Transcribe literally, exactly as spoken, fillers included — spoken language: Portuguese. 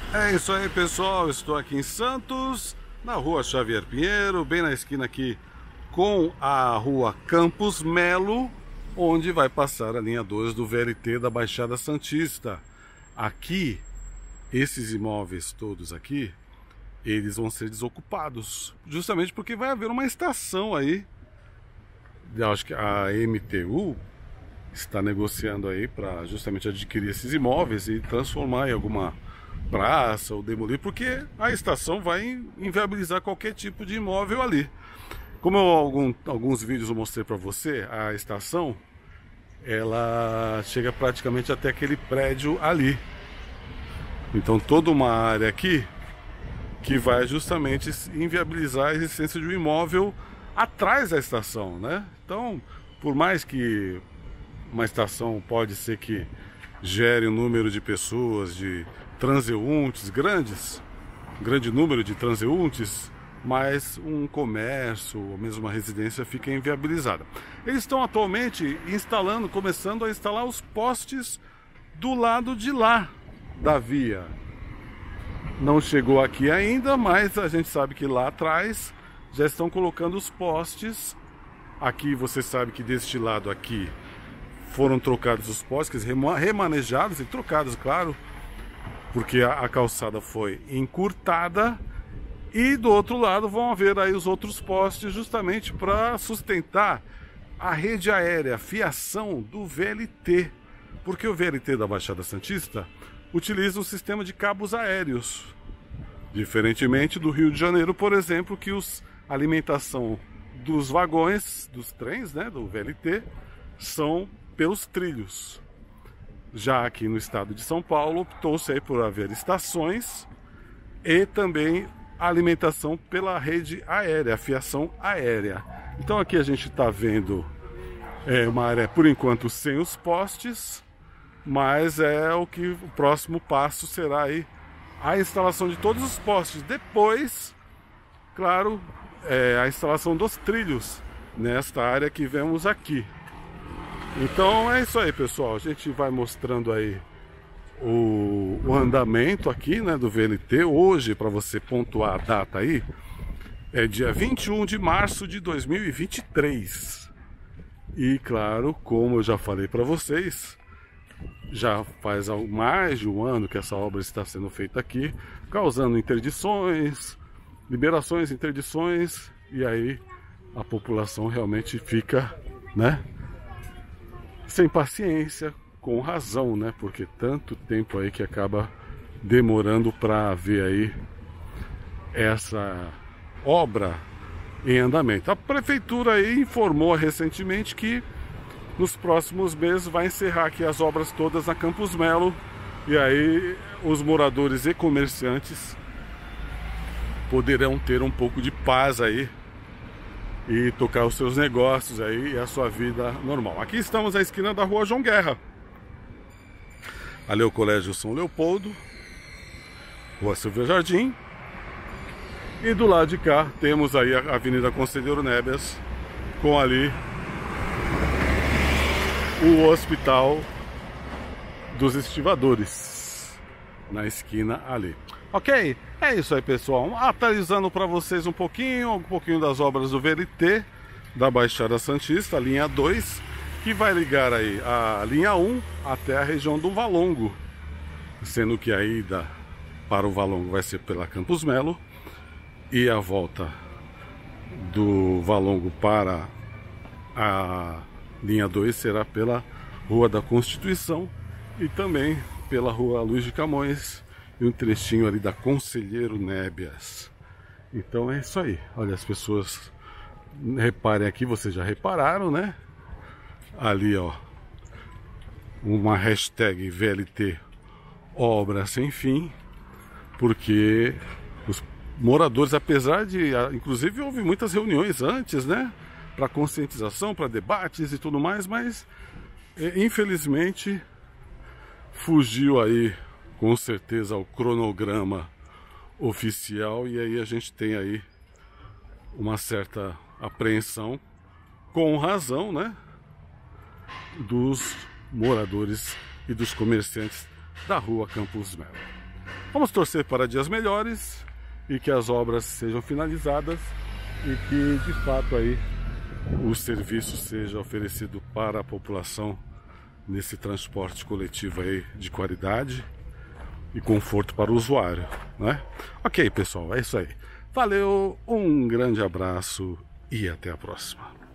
É isso aí, pessoal. Estou aqui em Santos, na rua Xavier Pinheiro, bem na esquina aqui com a rua Campos Melo, onde vai passar a linha dois do V L T da Baixada Santista. Aqui, esses imóveis todos aqui, eles vão ser desocupados, justamente porque vai haver uma estação aí. Eu acho que a M T U está negociando aí para justamente adquirir esses imóveis e transformar em alguma praça ou demolir, porque a estação vai inviabilizar qualquer tipo de imóvel ali. Como eu, algum, alguns vídeos eu mostrei para você, a estação ela chega praticamente até aquele prédio ali. Então toda uma área aqui que vai justamente inviabilizar a existência de um imóvel atrás da estação, né? Então, por mais que uma estação pode ser que gere um número de pessoas, de transeuntes grandes, grande número de transeuntes, mas um comércio ou mesmo uma residência fica inviabilizada. Eles estão atualmente instalando, começando a instalar os postes do lado de lá da via. Não chegou aqui ainda, mas a gente sabe que lá atrás já estão colocando os postes. Aqui você sabe que deste lado aqui foram trocados os postes, remanejados e trocados, claro, porque a, a calçada foi encurtada. E do outro lado vão haver aí os outros postes justamente para sustentar a rede aérea, a fiação do V L T. Porque o V L T da Baixada Santista utiliza um sistema de cabos aéreos. Diferentemente do Rio de Janeiro, por exemplo, que os, a alimentação dos vagões, dos trens, né, do V L T, são pelos trilhos. Já aqui no estado de São Paulo, optou-se aí por haver estações e também a alimentação pela rede aérea, a fiação aérea. Então aqui a gente está vendo é, uma área, por enquanto, sem os postes, mas é o que o próximo passo será aí a instalação de todos os postes. Depois, claro, é, a instalação dos trilhos nesta área que vemos aqui. Então é isso aí, pessoal. A gente vai mostrando aí o, o andamento aqui, né, do V L T. Hoje, para você pontuar a data aí, é dia vinte e um de março de dois mil e vinte e três. E claro, como eu já falei para vocês, já faz mais de um ano que essa obra está sendo feita aqui, causando interdições, liberações, interdições, e aí a população realmente fica, né, sem paciência, com razão, né, porque tanto tempo aí que acaba demorando para ver aí essa obra em andamento. A prefeitura aí informou recentemente que nos próximos meses vai encerrar aqui as obras todas na Campos Melo, e aí os moradores e comerciantes poderão ter um pouco de paz aí e tocar os seus negócios aí e a sua vida normal. Aqui estamos na esquina da rua João Guerra. Ali é o Colégio São Leopoldo, rua Silvia Jardim. E do lado de cá temos aí a Avenida Conselheiro Nebias, com ali o Hospital dos Estivadores, na esquina ali. Ok? É isso aí, pessoal. Atualizando para vocês um pouquinho, um pouquinho das obras do V L T da Baixada Santista, a linha dois, que vai ligar aí a linha um até a região do Valongo, sendo que a ida para o Valongo vai ser pela Campos Melo e a volta do Valongo para a linha dois será pela Rua da Constituição e também pela Rua Luiz de Camões e um trechinho ali da Conselheiro Nebias. Então é isso aí. Olha, as pessoas, reparem aqui, vocês já repararam, né? Ali, ó, uma hashtag V L T obra sem fim, porque os moradores, apesar de, inclusive houve muitas reuniões antes, né, para conscientização, para debates e tudo mais, mas infelizmente fugiu aí com certeza ao cronograma oficial, e aí a gente tem aí uma certa apreensão, com razão, né, dos moradores e dos comerciantes da rua Campos Melo. Vamos torcer para dias melhores e que as obras sejam finalizadas e que de fato aí o serviço seja oferecido para a população nesse transporte coletivo aí de qualidade e conforto para o usuário, né? Ok, pessoal, é isso aí. Valeu, um grande abraço e até a próxima.